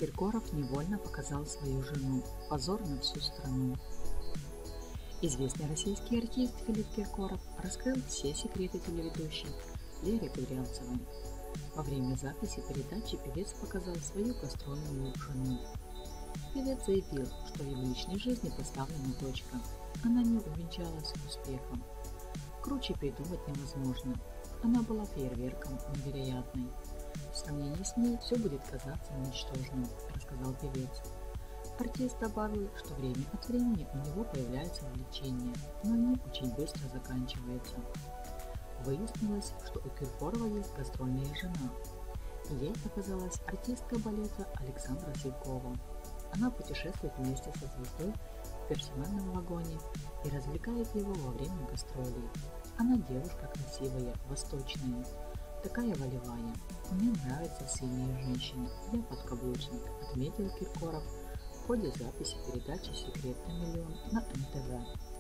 Киркоров невольно показал свою жену. Позор на всю страну. Известный российский артист Филипп Киркоров раскрыл все секреты телеведущей Лере Кудрявцевой. Во время записи передачи певец показал свою гастрольную жену. Певец заявил, что в его личной жизни поставлена точка. Она не увенчалась успехом. Круче придумать невозможно. Она была фейерверком невероятной. В сравнении с ней все будет казаться ничтожным, рассказал певец. Артист добавил, что время от времени у него появляются увлечения, но они очень быстро заканчиваются. Выяснилось, что у Киркорова есть гастрольная жена. Ей оказалась артистка балета Александра Силкова. Она путешествует вместе со звездой в персональном вагоне и развлекает его во время гастролей. Она девушка красивая, восточная, такая волевая. Мне нравятся сильные женщины, я подкаблучник, отметил Киркоров в ходе записи передачи «Секрет на миллион» на НТВ.